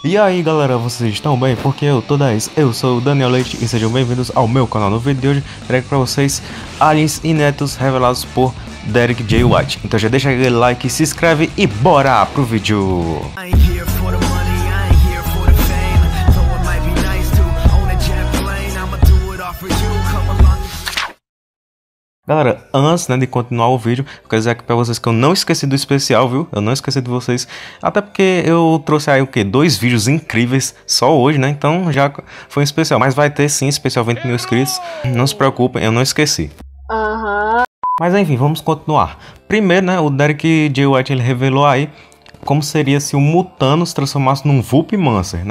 E aí galera, vocês estão bem? Porque eu tô 10, eu sou o Daniel Leite e sejam bem-vindos ao meu canal. No vídeo de hoje, trago pra vocês aliens inéditos revelados por Derek J. White. Então já deixa aquele like, se inscreve e bora pro vídeo! Galera, antes de continuar o vídeo, eu quero dizer aqui pra vocês que eu não esqueci do especial, viu? Eu não esqueci de vocês, até porque eu trouxe aí o que? 2 vídeos incríveis só hoje, né? Então já foi um especial, mas vai ter sim especial 20 mil inscritos, não se preocupem, eu não esqueci. Mas enfim, vamos continuar. Primeiro, né, o Derek J. White ele revelou aí como seria se o Mutano se transformasse num Vulpimancer, né?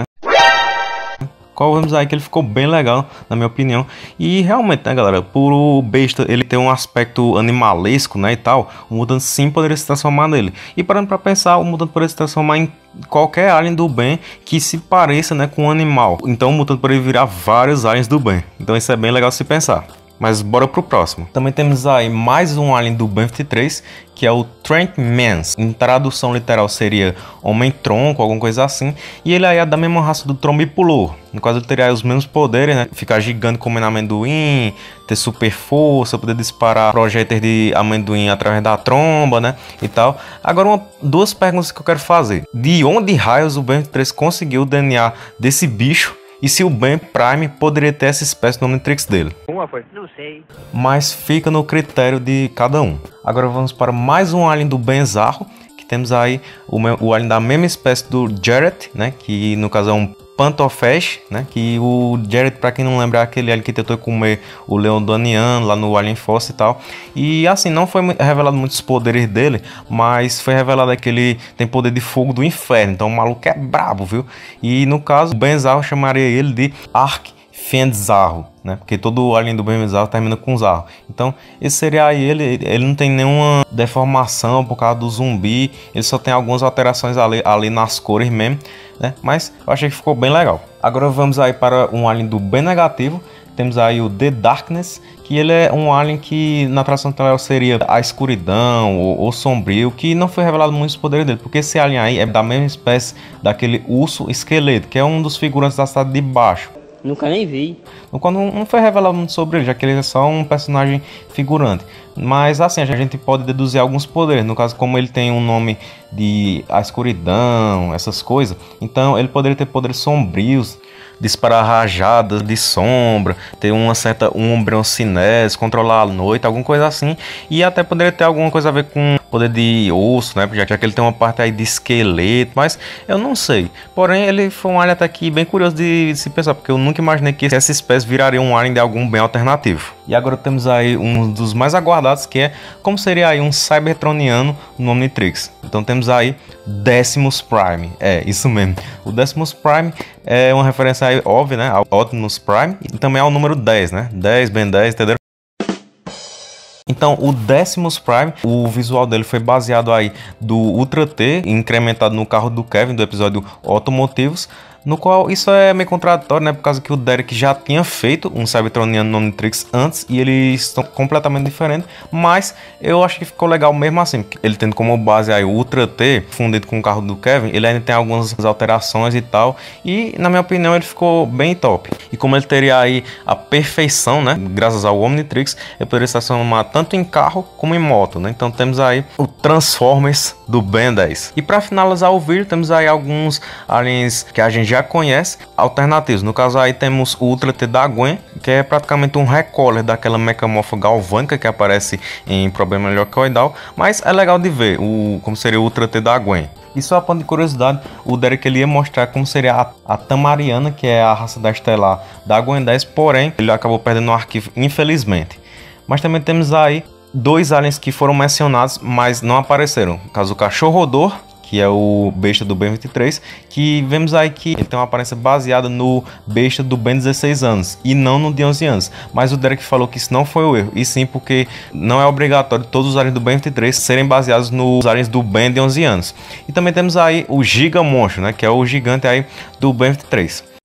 Qual vemos aí que ele ficou bem legal, na minha opinião. E realmente, né, galera, por o besta ele ter um aspecto animalesco, né, e tal, o mutante sim poderia se transformar nele. E parando pra pensar, o mutante poderia se transformar em qualquer alien do bem que se pareça, né, com um animal. Então o mutante poderia virar vários aliens do bem. Então isso é bem legal de se pensar. Mas bora pro próximo. Também temos aí mais um alien do Ben 23, que é o Trent Mans. Em tradução literal seria Homem-Tronco, alguma coisa assim. E ele aí é da mesma raça do Trombipulor. No caso ele teria aí os mesmos poderes, né? Ficar gigante comendo amendoim, ter super força, poder disparar projéteis de amendoim através da tromba, né? E tal. Agora duas perguntas que eu quero fazer. De onde raios o Ben 23 conseguiu o DNA desse bicho? E se o Ben Prime poderia ter essa espécie no Omnitrix dele? Não sei. Mas fica no critério de cada um. Agora vamos para mais um alien do Benzarro, que temos aí o alien da mesma espécie do Jarrett, né? Que no caso é um Pantophage, né? Que o Jarrett, para quem não lembra, é aquele alien que tentou comer o Leão Daniano lá no Alien Force e tal. E assim, não foi revelado muitos poderes dele, mas foi revelado que ele tem poder de fogo do inferno. Então o maluco é brabo, viu? E no caso, o Benzarro chamaria ele de Arc-Fenzarro, né? Porque todo alien do Benzarro termina com Zarro. Então esse seria aí ele não tem nenhuma deformação por causa do zumbi. Ele só tem algumas alterações ali nas cores mesmo, né? Mas eu achei que ficou bem legal. Agora vamos aí para um alien do bem negativo. Temos aí o The Darkness, que ele é um alien que na tradução literal seria a escuridão ou sombrio, que não foi revelado muitos poderes dele, porque esse alien aí é da mesma espécie daquele urso esqueleto, que é um dos figurantes da cidade de baixo. Nunca nem vi. Não foi revelado muito sobre ele, já que ele é só um personagem figurante. Mas assim, a gente pode deduzir alguns poderes. No caso, como ele tem um nome de a escuridão, essas coisas, então ele poderia ter poderes sombrios, disparar rajadas de sombra, ter uma certa umbriocinese, controlar a noite, alguma coisa assim. E até poderia ter alguma coisa a ver com poder de osso, né? Já que ele tem uma parte aí de esqueleto, mas eu não sei. Porém, ele foi um alien até aqui bem curioso de se pensar, porque eu nunca imaginei que essa espécie viraria um alien de algum bem alternativo. E agora temos aí um dos mais aguardados, que é como seria aí um Cybertroniano no Omnitrix. Então temos aí Decimus Prime, é isso mesmo. O Decimus Prime é uma referência aí óbvia, né, ao Optimus Prime, e também ao número 10, né, 10, Ben 10, entendeu? Então o Decimus Prime, o visual dele foi baseado aí do Ultra T, incrementado no carro do Kevin do episódio Automotivos, no qual isso é meio contraditório, né? Por causa que o Derek já tinha feito um Cybertroniano no Omnitrix antes e eles estão completamente diferentes, mas eu acho que ficou legal mesmo assim, porque ele tendo como base aí o Ultra T fundido com o carro do Kevin, ele ainda tem algumas alterações e tal, e na minha opinião ele ficou bem top. E como ele teria aí a perfeição, né? Graças ao Omnitrix, ele poderia se transformar tanto em carro como em moto, né? Então temos aí o Transformers do Ben 10. E para finalizar o vídeo, temos aí alguns aliens que a gente já conhece, alternativos. No caso aí temos o Ultra T da Gwen, que é praticamente um recolher daquela mecamorfa galvânica que aparece em Problema Helicoidal, mas é legal de ver como seria o Ultra T da Gwen. E só a ponto de curiosidade, o Derek ele ia mostrar como seria a Tamariana, que é a raça da Estelar da Gwen 10, porém ele acabou perdendo o arquivo, infelizmente. Mas também temos aí 2 aliens que foram mencionados, mas não apareceram. No caso, o Cachorrodor, que é o besta do Ben 23, que vemos aí que ele tem uma aparência baseada no besta do Ben 16 anos e não no de 11 anos. Mas o Derek falou que isso não foi o erro, e sim porque não é obrigatório todos os aliens do Ben 23 serem baseados nos aliens do Ben de 11 anos. E também temos aí o Giga Monstro, né, que é o gigante aí do Ben 23.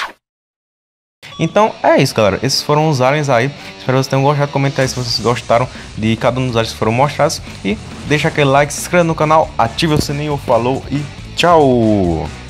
Então é isso, galera. Esses foram os aliens aí. Espero que vocês tenham gostado. Comenta aí se vocês gostaram de cada um dos aliens que foram mostrados. E deixa aquele like, se inscreva no canal, ative o sininho. Falou e tchau!